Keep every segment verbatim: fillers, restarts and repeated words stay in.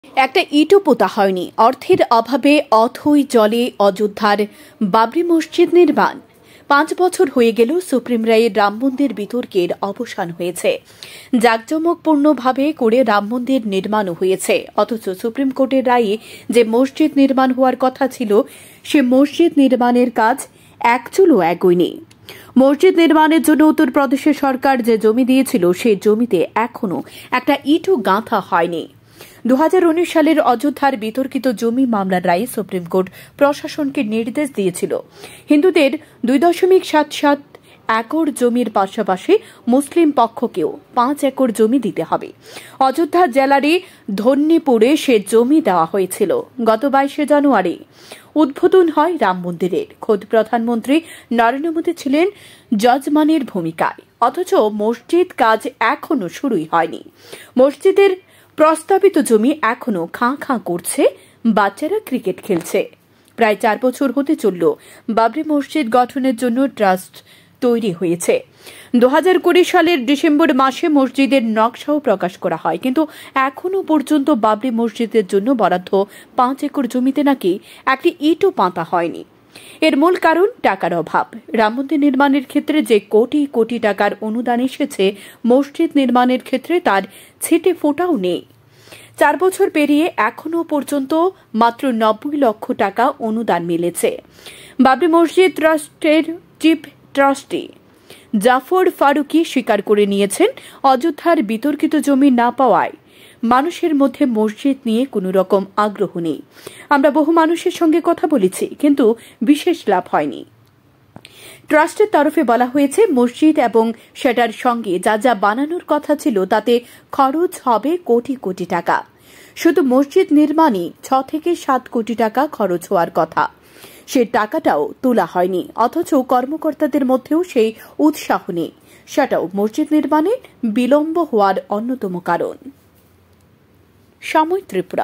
একটা ইটও পোতা হয়নি। অর্থের অভাবে অথই জলে অযোধ্যার বাবরি মসজিদ নির্মাণ। পাঁচ বছর হয়ে গেল সুপ্রিম রায়ের রাম মন্দির বিতর্কের অবসান হয়েছে। জাঁকজমকপূর্ণভাবে করে রাম মন্দির নির্মাণও হয়েছে, অথচ সুপ্রিম কোর্টের রায়ে যে মসজিদ নির্মাণ হওয়ার কথা ছিল সে মসজিদ নির্মাণের কাজ এক চুলও এগোয়নি। মসজিদ নির্মাণের জন্য উত্তরপ্রদেশের সরকার যে জমি দিয়েছিল সেই জমিতে এখনও একটা ইটও গাঁথা হয়নি। দু হাজার উনিশ সালের অযোধ্যার বিতর্কিত জমি মামলার রায়ে সুপ্রিম কোর্ট প্রশাসনকে নির্দেশ দিয়েছিল হিন্দুদের দুই দশমিক সাত সাত একর জমির পাশাপাশি মুসলিম পক্ষকেও পাঁচ একর জমি দিতে হবে। অযোধ্যা জেলারই ধন্যীপুরে সে জমি দেওয়া হয়েছিল। গত বাইশে জানুয়ারি উদ্বোধন হয় রাম মন্দিরের। খোদ প্রধানমন্ত্রী নরেন্দ্র মোদী ছিলেন যজমানের ভূমিকায়, অথচ মসজিদ কাজ এখনও শুরুই হয়নি। মসজিদের প্রস্তাবিত জমি এখনও খাঁ খাঁ করছে, বাচ্চারা ক্রিকেট খেলছে। প্রায় চার বছর হতে চলল বাবরি মসজিদ গঠনের জন্য ট্রাস্ট তৈরি হয়েছে। দু হাজার কুড়ি সালের ডিসেম্বর মাসে মসজিদের নকশাও প্রকাশ করা হয়, কিন্তু এখনও পর্যন্ত বাবরি মসজিদের জন্য বরাদ্দ পাঁচ একর জমিতে নাকি একটি ইটও পাতা হয়নি। এর মূল কারণ টাকার অভাব। রাম মন্দির নির্মাণের ক্ষেত্রে যে কোটি কোটি টাকার অনুদান এসেছে, মসজিদ নির্মাণের ক্ষেত্রে তার ছিটে ফোঁটাও নেই। চার বছর পেরিয়ে এখনও পর্যন্ত মাত্র নব্বই লক্ষ টাকা অনুদান মিলেছে। বাবরি মসজিদ ট্রাস্টের চিফ ট্রাস্টি জাফর ফারুকি স্বীকার করে নিয়েছেন, অযোধ্যার বিতর্কিত জমি না পাওয়ায় মানুষের মধ্যে মসজিদ নিয়ে কোনো রকম আগ্রহ নেই। আমরা বহু মানুষের সঙ্গে কথা বলেছি, কিন্তু বিশেষ লাভ হয়নি। ট্রাস্টের তরফে বলা হয়েছে, মসজিদ এবং সেটার সঙ্গে যা যা বানানোর কথা ছিল তাতে খরচ হবে কোটি কোটি টাকা। শুধু মসজিদ নির্মাণে ছ থেকে সাত কোটি টাকা খরচ হওয়ার কথা, সে টাকাটাও তোলা হয়নি। অথচ কর্মকর্তাদের মধ্যেও সেই উৎসাহ নেই। সেটাও মসজিদ নির্মাণে বিলম্ব হওয়ার অন্যতম কারণ। সময় ত্রিপুরা।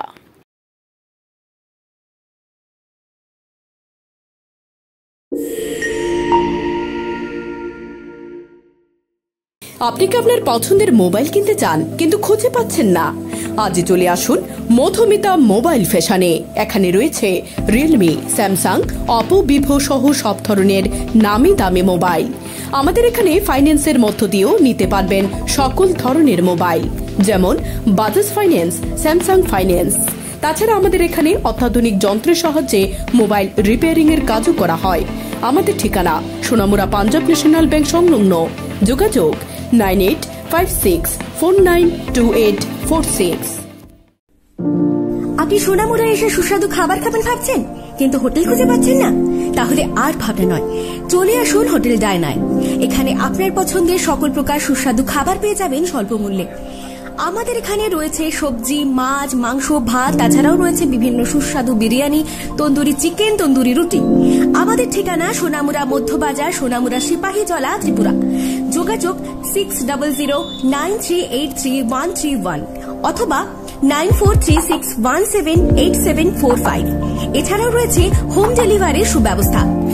আপনি কি আপনার পছন্দের মোবাইল কিনতে চান কিন্তু খুঁজে পাচ্ছেন না? আজই চলে আসুন মধুমিতা মোবাইল ফ্যাশনে। এখানে রয়েছে রিয়েলমি, স্যামসাং, অপো, ভিভো সহ সব ধরনের নামি দামি মোবাইল। আমাদের এখানে ফাইন্যান্সের মধ্য দিয়েও নিতে পারবেন সকল ধরনের মোবাইল, যেমন বাজাজ ফাইন্যান্স, স্যামসাং ফাইন্যান্স। তাছাড়া আমাদের এখানে অত্যাধুনিক যন্ত্রের সাহায্যে মোবাইল রিপেয়ারিং এর কাজও করা হয়। আমাদের ঠিকানা সোনামুড়া পাঞ্জাব ন্যাশনাল ব্যাংক সংলগ্ন। যোগাযোগ nine eight five six four nine two eight four six. আপনি সোনামুড়া এসে সুস্বাদু খাবার খাবেন ভাবছেন, কিন্তু হোটেল খুঁজে পাচ্ছেন না? তাহলে আর ভাবনা নয়, চলে আসুন হোটেল ডায়নায়। এখানে আপনার পছন্দের সকল প্রকার সুস্বাদু খাবার পেয়ে যাবেন স্বল্প মূল্যে। আমাদের এখানে রয়েছে সবজি, মাছ, মাংস, ভাত, তাছাড়াও রয়েছে বিভিন্ন সুস্বাদু বিরিয়ানি, তন্দুরি চিকেন, তন্দুরি রুটি। আমাদের ঠিকানা সোনামুড়া মধ্যবাজার, সোনামুড়া সিপাহীজলা, ত্রিপুরা। যোগাযোগ six double zero nine three eight three one three one অথবা nine four three six one seven eight seven four five. এছাড়াও রয়েছে হোম ডেলিভারির সুব্যবস্থা।